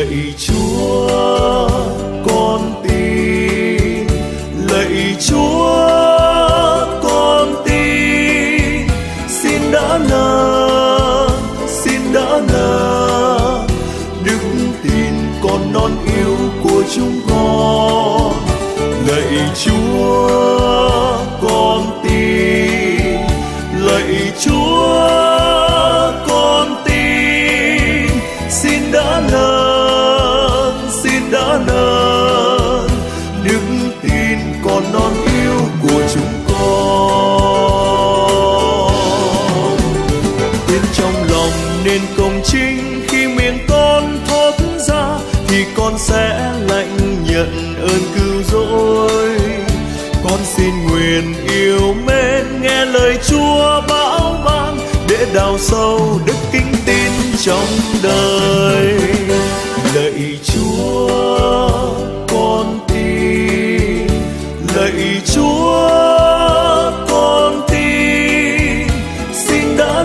Lạy Chúa con tin, lạy Chúa con tin, xin đã nâng đức tin con non yêu của chúng con. Lạy Chúa con tin, lạy Chúa con tin, xin đã nâng đức tin con non yêu của chúng con. Tin trong lòng nên công chính, khi miệng con thốt ra thì con sẽ lãnh nhận ơn cứu rỗi. Con xin nguyện yêu mến nghe lời Chúa bảo ban, để đào sâu đức kính tin trong đời. Lạy Chúa con tin, lạy Chúa con tin, xin đã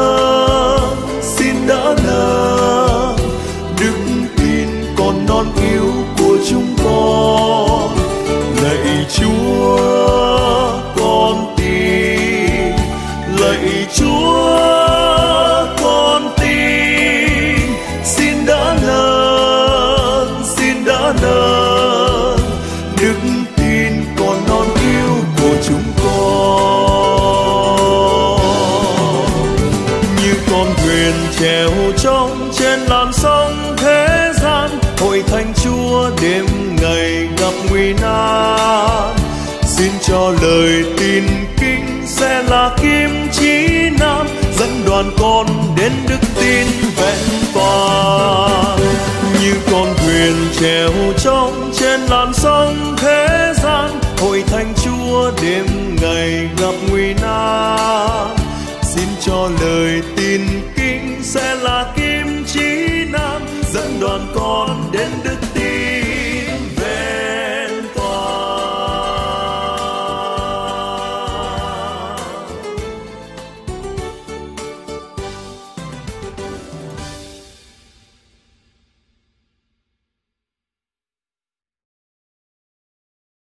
nâng đức tin con non yêu của chúng con. Lạy Chúa con tin, lạy Chúa con tin, xin đã nâng đức tin con non yêu của chúng con. Như con thuyền chèo trông trên làn sông thế gian, hội thánh Chúa đêm ngày gặp nguy nan. Xin cho lời tin kinh sẽ là kim chỉ nam, dẫn đoàn con đến đức tin vẹn toàn. Như con thuyền chèo trông trên làn sông thế gian, hội thánh Chúa đêm ngày gặp nguy nan. Xin cho lời tin kinh sẽ là kim chỉ nam, dẫn đoàn con đến đức